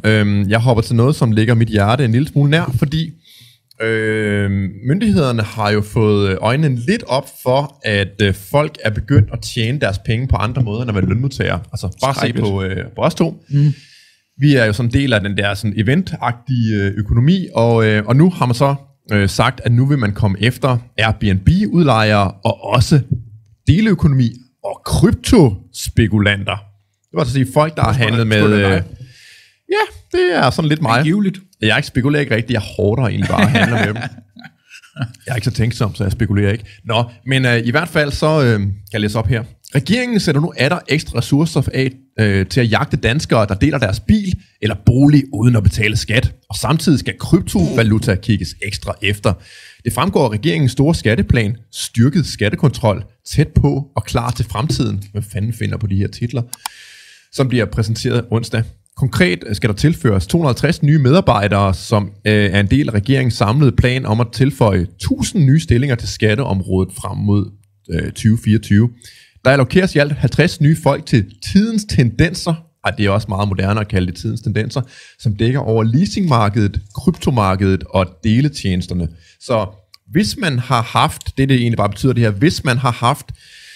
Jeg hopper til noget, som ligger mit hjerte en lille smule nær, fordi myndighederne har jo fået øjnene lidt op for, at folk er begyndt at tjene deres penge på andre måder, end at være lønmodtagere. Altså bare se på os to. Vi er jo sådan en del af den der sådan eventagtige økonomi, og nu har man så sagt, at nu vil man komme efter Airbnb-udlejere og også deleøkonomi og kryptospekulanter. Det var altså sige folk, der har handlet med... Ja, det er sådan lidt mig. Angiveligt. Jeg spekulerer ikke rigtigt, jeg hårder egentlig bare handler med dem. Jeg er ikke så tænksom, så jeg spekulerer ikke. Nå, men i hvert fald så kan jeg læse op her. Regeringen sætter nu atter ekstra ressourcer af til at jagte danskere, der deler deres bil eller bolig uden at betale skat. Og samtidig skal kryptovaluta kigges ekstra efter. Det fremgår af regeringens store skatteplan, styrket skattekontrol, tæt på og klar til fremtiden. Hvad fanden finder på de her titler? Som bliver præsenteret onsdag. Konkret skal der tilføres 250 nye medarbejdere, som er en del af regeringens samlede plan om at tilføje 1000 nye stillinger til skatteområdet frem mod 2024. Der allokeres i alt 50 nye folk til tidens tendenser, og det er også meget moderne at kalde det tidens tendenser, som dækker over leasingmarkedet, kryptomarkedet og deletjenesterne. Så hvis man har haft, det egentlig bare betyder det her, hvis man har haft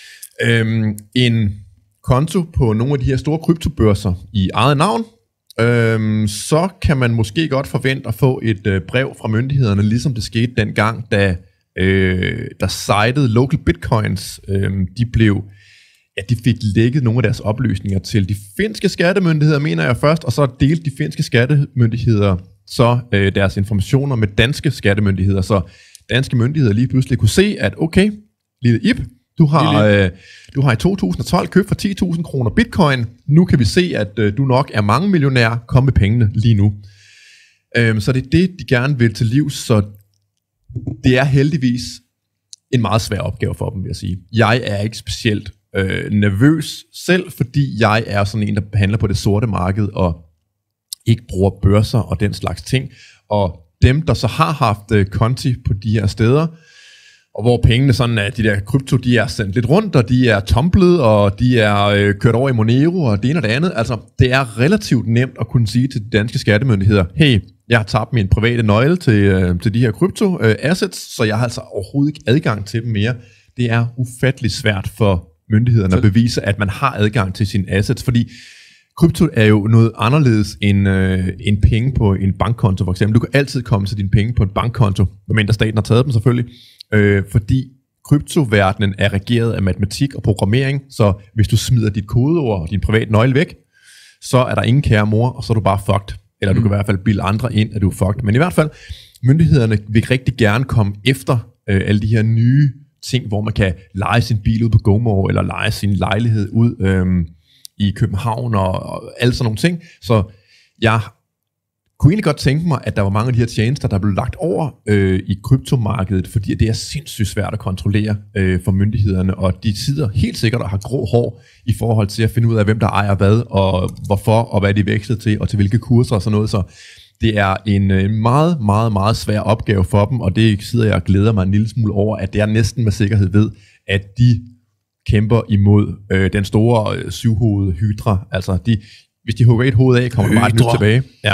en konto på nogle af de her store kryptobørser i eget navn, så kan man måske godt forvente at få et brev fra myndighederne, ligesom det skete dengang, da sitet Local Bitcoins, de fik lækket nogle af deres oplysninger til de finske skattemyndigheder, mener jeg først, og så delte de finske skattemyndigheder så deres informationer med danske skattemyndigheder, så danske myndigheder lige pludselig kunne se, at okay, lille Ip, du har i 2012 købt for 10.000 kroner bitcoin. Nu kan vi se, at du nok er mange millionær. Kom med pengene lige nu. Så det er det, de gerne vil til livs. Så det er heldigvis en meget svær opgave for dem, vil jeg sige. Jeg er ikke specielt nervøs selv, fordi jeg er sådan en, der handler på det sorte marked og ikke bruger børser og den slags ting. Og dem, der så har haft konti på de her steder, og hvor pengene sådan er, de der krypto, de er sendt lidt rundt, og de er tumblet, og de er kørt over i Monero, og det ene og det andet. Altså, det er relativt nemt at kunne sige til de danske skattemyndigheder, hey, jeg har tabt min private nøgle til de her krypto assets, så jeg har altså overhovedet ikke adgang til dem mere. Det er ufatteligt svært for myndighederne at bevise, at man har adgang til sine assets, fordi krypto er jo noget anderledes end penge på en bankkonto, for eksempel. Du kan altid komme til dine penge på en bankkonto, medmindre staten har taget dem selvfølgelig, fordi kryptoverdenen er regeret af matematik og programmering, så hvis du smider dit kodeord og din private nøgle væk, så er der ingen kære mor, og så er du bare fucked. Eller du kan i hvert fald bilde andre ind, at du er fucked. Men i hvert fald, myndighederne vil rigtig gerne komme efter alle de her nye ting, hvor man kan leje sin bil ud på GoMore, eller leje sin lejlighed ud i København, og alle sådan nogle ting. Så jeg kunne egentlig godt tænke mig, at der var mange af de her tjenester, der blev lagt over i kryptomarkedet, fordi det er sindssygt svært at kontrollere for myndighederne, og de sidder helt sikkert og har grå hår i forhold til at finde ud af, hvem der ejer hvad, og hvorfor, og hvad de vekslet til, og til hvilke kurser og sådan noget. Så det er en meget, meget, meget svær opgave for dem, og det sidder jeg og glæder mig en lille smule over, at det er næsten med sikkerhed ved, at de kæmper imod den store syvhovedede hydra. Altså, hvis de hugger et hoved af, kommer der bare et nyt tilbage. Ja.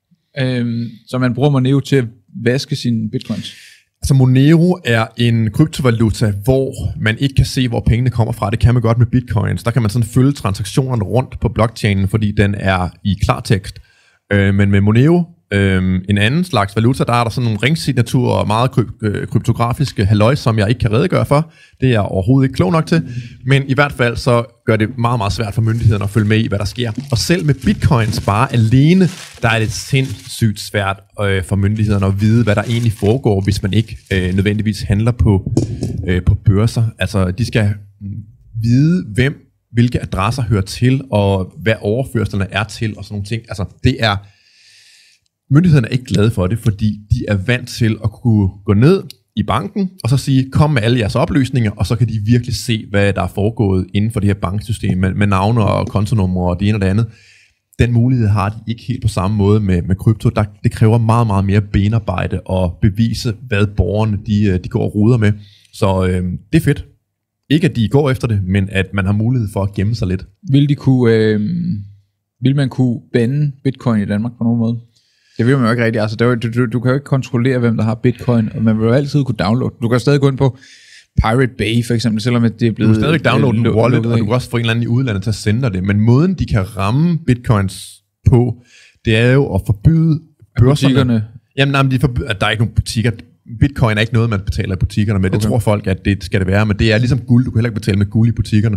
Så man bruger Monero til at vaske sine bitcoins? Altså Monero er en kryptovaluta, hvor man ikke kan se, hvor pengene kommer fra. Det kan man godt med bitcoins. Der kan man sådan følge transaktionerne rundt på blockchainen, fordi den er i klartekst. Men med Monero, en anden slags valuta, der er der sådan nogle ringsignaturer og meget kryptografiske halløj, som jeg ikke kan redegøre for. Det er jeg overhovedet ikke klog nok til. Men i hvert fald så gør det meget, meget svært for myndighederne at følge med i, hvad der sker. Og selv med bitcoins bare alene, der er det sindssygt svært for myndighederne at vide, hvad der egentlig foregår, hvis man ikke nødvendigvis handler på børser. Altså de skal vide, hvilke adresser hører til, og hvad overførslerne er til, og sådan nogle ting. Altså det er... Myndighederne er ikke glade for det, fordi de er vant til at kunne gå ned i banken, og så sige, kom med alle jeres oplysninger, og så kan de virkelig se, hvad der er foregået inden for det her banksystem, med navne og kontonumre og det ene og det andet. Den mulighed har de ikke helt på samme måde med krypto. Det kræver meget, meget mere benarbejde at bevise, hvad borgerne de går og ruder med. Så det er fedt. Ikke at de går efter det, men at man har mulighed for at gemme sig lidt. Vil Vil man kunne bande bitcoin i Danmark på nogen måde? Det vil man jo ikke rigtigt. Altså, du kan jo ikke kontrollere, hvem der har bitcoin, og man vil jo altid kunne downloade. Du kan stadig gå ind på Pirate Bay for eksempel, selvom det er blevet... Du kan stadig downloade en wallet, og du kan også få en eller anden i udlandet til at sende dig det. Men måden, de kan ramme bitcoins på, det er jo at forbyde butikkerne. Jamen, der er ikke nogen butikker. Bitcoin er ikke noget, man betaler i butikkerne med. Okay. Det tror folk, at det skal det være, men det er ligesom guld. Du kan heller ikke betale med guld i butikkerne.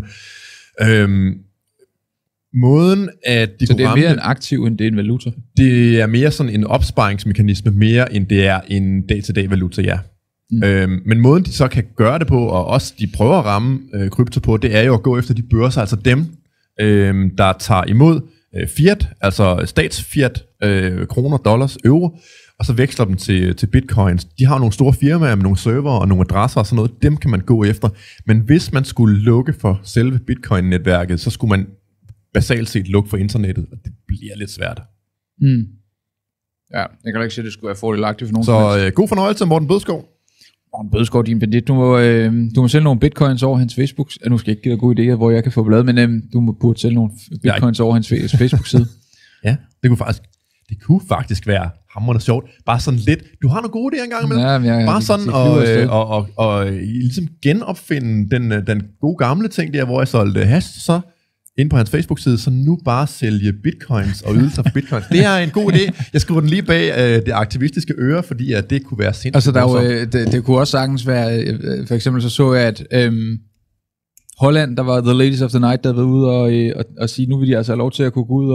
Måden, at de så det er mere en aktiv, end det er en valuta? Det er mere sådan en opsparingsmekanisme, mere end det er en dag-til-dag valuta, ja. Men måden, de så kan gøre det på, og også de prøver at ramme krypto på, det er jo at gå efter de børser, altså dem, der tager imod fiat, altså statsfiat, kroner, dollars, euro, og så veksler dem til bitcoins. De har nogle store firmaer med nogle server og nogle adresser og sådan noget, dem kan man gå efter. Men hvis man skulle lukke for selve bitcoin-netværket, så skulle man basalt set lukke for internettet, og det bliver lidt svært. Ja, jeg kan ikke sige, at det skulle være fordelagtigt for nogen. Så god fornøjelse, Morten Bødskov. Morten Bødskov, din bandit. Du må sælge nogle bitcoins over hans Facebook. Nu skal jeg ikke give dig gode idéer, hvor jeg kan få bladet, men du burde sælge nogle bitcoins over hans Facebook-side. Ja, det kunne faktisk være hamrende sjovt. Bare sådan lidt. Du har nogle gode idéer engang med. Ja, bare sådan og ligesom genopfinde den gode gamle ting der, hvor jeg solgte hash, så ind på hans Facebook-side, så nu bare sælge bitcoins og ydelser for bitcoins. Det er en god idé. Jeg skriver den lige bag det aktivistiske øre, fordi at det kunne være sindssygt. Altså, det kunne også sagtens være, for eksempel så jeg, at Holland, der var The Ladies of the Night, der var ude og sige, nu vil de altså have lov til at kunne gå ud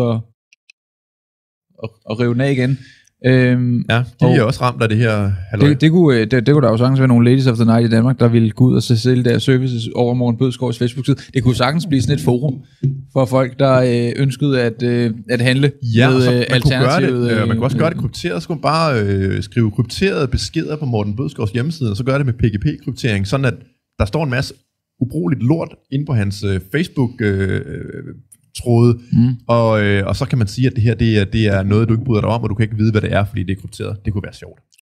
og rive den af igen. Ja, de er også ramt af det her halløj. Det kunne der jo sagtens være nogle Ladies of the Night i Danmark, der ville gå ud og sælge deres services over Morten Bødskovs Facebook-side. Det kunne sagtens blive sådan et forum for folk, der ønskede at handle med alternativet. Man kunne også gøre det krypteret. Så kunne man bare skrive krypterede beskeder på Morten Bødskovs hjemmeside, og så gøre det med PGP-kryptering, sådan at der står en masse ubrugeligt lort inde på hans Facebook-tråde, og så kan man sige, at det her det er noget, du ikke bryder dig om, og du kan ikke vide, hvad det er, fordi det er krypteret. Det kunne være sjovt.